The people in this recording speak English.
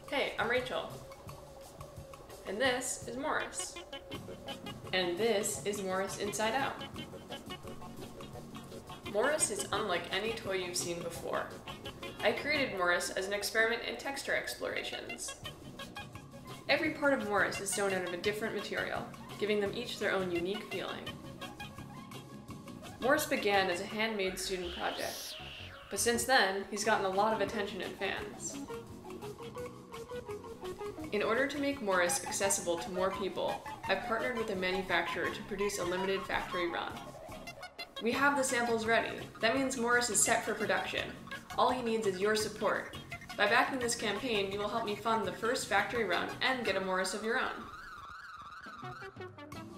Hey, I'm Rachel. And this is Morris. And this is Morris Inside Out. Morris is unlike any toy you've seen before. I created Morris as an experiment in texture explorations. Every part of Morris is sewn out of a different material, giving them each their own unique feeling. Morris began as a handmade student project, but since then, he's gotten a lot of attention and fans. In order to make Morris accessible to more people, I've partnered with a manufacturer to produce a limited factory run. We have the samples ready. That means Morris is set for production. All he needs is your support. By backing this campaign, you will help me fund the first factory run and get a Morris of your own.